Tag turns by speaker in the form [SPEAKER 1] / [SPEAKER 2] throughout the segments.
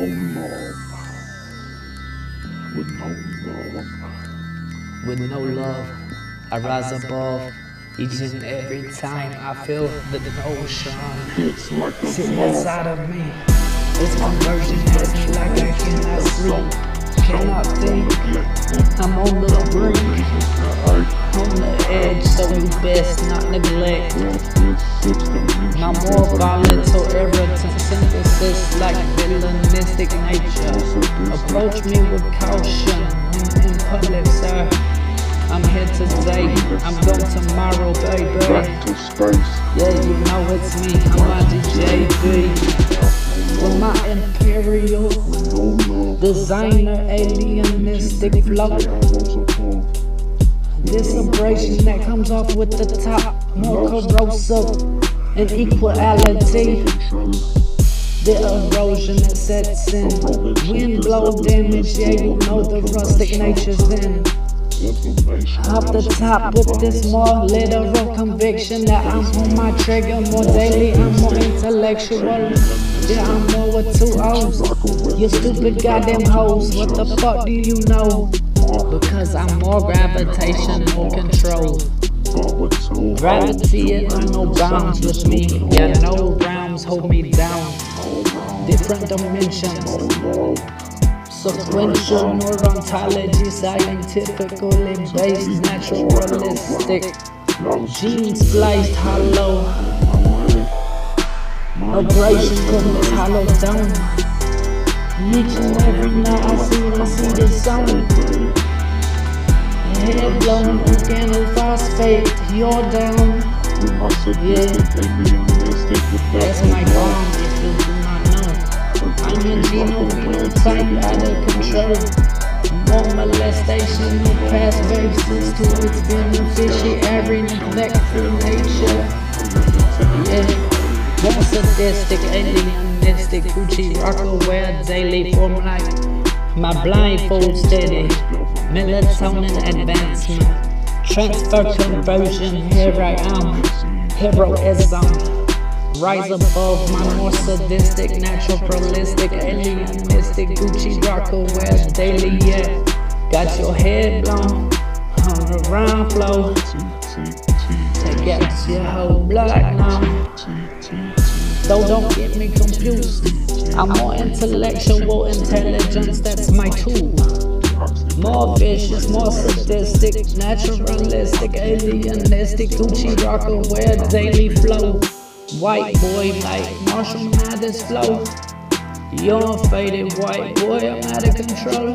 [SPEAKER 1] love. With no love.
[SPEAKER 2] With no love, I rise above. Each and every time I feel the notion
[SPEAKER 1] It's like a
[SPEAKER 2] sitting inside of me. This conversion has me like I cannot sleep, cannot think. I'm on the brink, on the edge, so you best not neglect. My more volatile irritant synthesis like villainistic nature. Approach me with caution when in public, sir. I'm here today, I'm gone tomorrow, baby.
[SPEAKER 1] Back to space.
[SPEAKER 2] Yeah, you know it's me, I'm YGJB. With my imperial, designer, alienistic flow. This abrasion that comes off with the top, more corrosive and equality. The erosion that sets in, wind blow damage, yeah, you know the rustic nature's in. Off the top with this more literal conviction that I'm on my trigger more daily, I'm more intellectual. Yeah, I'm more with 2 O's. You stupid goddamn hoes, what the fuck do you know? Because I'm more gravitational control. Gravity ain't on no bounds with me. Yeah, no realms hold me down. Different dimensions. Sequential neurontology, scientifically based, naturalistic. Genes spliced hollow. Abrasion goodness hollow down. Each and every night I see the sun. Head blown, organophosphate, you're down. Yeah, that's my bomb if you do not know. I'm a genotype out of control. More molestation of past bases to its beneficiary, neglectful nature. Yeah. More sadistic, alienistic, Gucci rocker wear daily form like my blindfold steady. Melatonin advancement, transfer conversion, here I am, heroism. Rise above my more sadistic, naturalistic, alienistic, Gucci rocker wear daily, yeah. Got your head blown on the round flow. Take out your whole blood now. Though don't get me confused, I'm more intellectual intelligence, that's my tool. More vicious, more sadistic, naturalistic, alienistic, Gucci rocker wear daily flow. White boy like Marshall Mathers flow. You're a faded white boy, I'm out of control.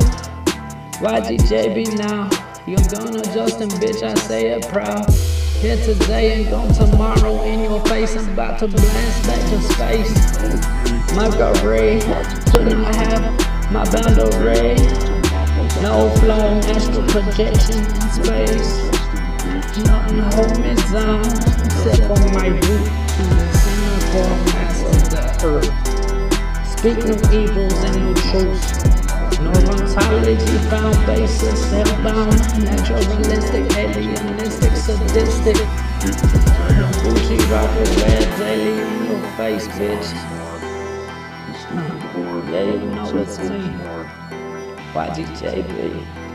[SPEAKER 2] YGJB now, you're gonna Justin, bitch, I say it proud. Here today and gone tomorrow, in your face, I'm about to blast back to space. My Mercury, couldn't I have my boundary? No flow, astral projection in space. Nothing hold me down, except on my route to the center mass of the earth. Speak no evils and no truths. Neurontology found basis, hellbound, naturalistic, alienistic, sadistic. Gucci rocker red daily in your face, bitch. Yeah, you know it's me. YGJB.